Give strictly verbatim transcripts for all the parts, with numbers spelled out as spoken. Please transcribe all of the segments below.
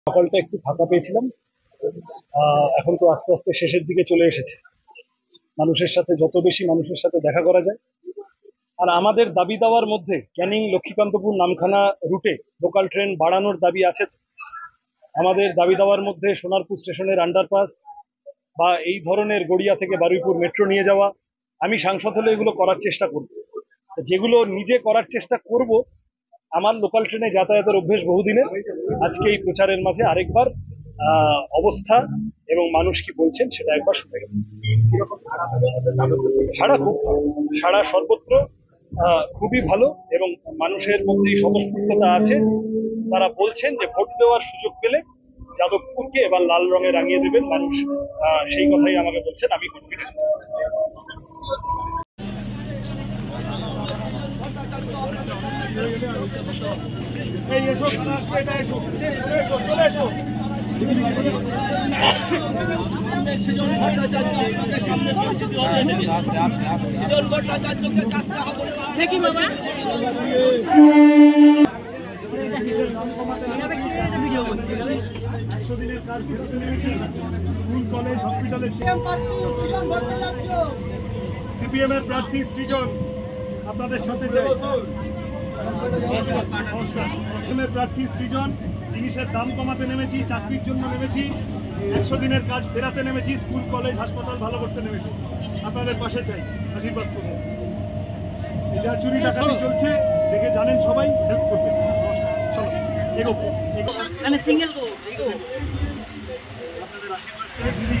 সকালটা একটু ফাঁকা পেয়েছিলাম। এখন তো আস্তে আস্তে শেষের দিকে চলে এসেছে। মানুষের সাথে যত বেশি মানুষের সাথে দেখা করা যায়, আর আমাদের দাবি দাওয়ার মধ্যে ক্যানিং লক্ষ্মীকান্তপুর নামখানা রুটে লোকাল ট্রেন বাড়ানোর দাবি আছে। আমাদের দাবি দাওয়ার মধ্যে সোনারপুর স্টেশনের আন্ডারপাস বা এই ধরনের গড়িয়া থেকে বারুইপুর মেট্রো নিয়ে যাওয়া, আমি সাংসদ হলে এগুলো করার চেষ্টা করব। যেগুলো নিজে করার চেষ্টা করব, আমার লোকাল ট্রেনে যাতায়াতের অভ্যেস বহুদিনের। আজকে এই প্রচারের মাঝে আরেকবার অবস্থা এবং মানুষ কি বলছেন সেটা একবার শুনে গেল। সাড়া খুব ভালো, সাড়া সর্বত্র খুবই ভালো এবং মানুষের মধ্যেই স্বতঃস্ফূর্ততা আছে। তারা বলছেন যে ভোট দেওয়ার সুযোগ পেলে যাদবপুরকে এবার লাল রঙে রাঙিয়ে দেবেন মানুষ, সেই কথাই আমাকে বলছেন। আমি কনফিডেন্ট। এই এসো, এটা এসো, এসো, চলে এসো। দেখি বাবা ভিডিও করছি। একশো দিনের কাজ ফেরত এনেছি। স্কুল কলেজ হসপিটালে সিপিএম এর প্রার্থী সৃজন আপনাদের সাথে চাই। নমস্কার। প্রার্থী সৃজন, জিনিসের দাম কমাতে নেমেছি, চাকরির জন্য নেমেছি, একশো দিনের কাজ ফেরাতে নেমেছি, স্কুল কলেজ হাসপাতাল ভালো করতে নেমেছি। আপনাদের পাশে চাই, আশীর্বাদ করুন। যা চুরি ডাকাতি চলছে দেখে জানেন সবাই, হেল্প করবেন। নমস্কার, চলো এগো এগো। মানে সিঙ্গেল গো এগো। আপনাদের আশীর্বাদ চাই দিদি।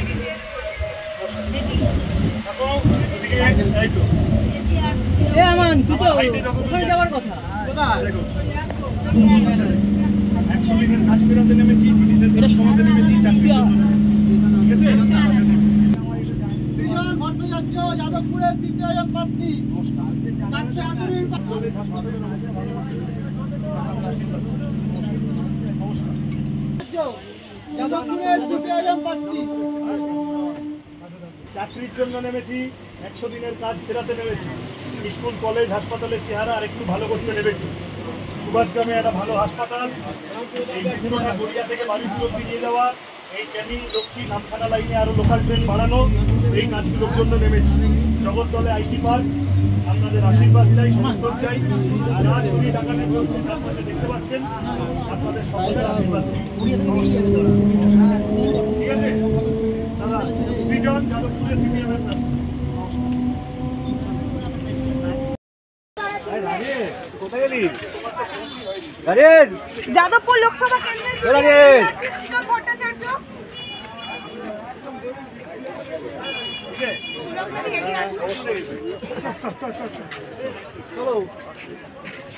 দেখো এদিকে, এই তো এ আমার দুটো ওখানে যাওয়ার কথা। দেখো একশো দিনের কাজ ফেরাতে নেমেছি, জিনিসের এটা সমাতে নেমেছি, চাকরির জন্য নেমেছি। ঠিক আছে? সৃজন ভট্টাচার্য, যাদবপুরের সিপিআইএম প্রার্থী। যাদবপুরের সিপিআইএম প্রার্থী। চাকরির জন্য নেমেছি, একশো দিনের কাজ ফেরাতে নেমেছি, স্কুল কলেজ হাসপাতালের চেহারা আর একটু ভালো করতে নেমেছি। সুভাষগ্রামে একটা ভালো হাসপাতাল, এই মেট্রোটা গড়িয়া থেকে বারুইপুর অব্দি নিয়ে যাওয়া, এই ক্যানিং লক্ষ্মী নামখানা লাইনে আরো লোকাল ট্রেন বাড়ানো, এই কাজগুলোর জন্য নেমেছি। জগদ্দলে আইটি পার্ক, আপনাদের আশীর্বাদ চাই, সমর্থন চাই। আর আজ চুরি ডাকাতি চলছে চারপাশে দেখতে পাচ্ছেন, আপনাদের সকলের আশীর্বাদ চাই। ঠিক আছে দাদা? সৃজন, যাদবপুরে সিপিএম এর প্রার্থী। যাদবপুর লোকসভা কেন্দ্রের ভট্টাচার্য। চলো।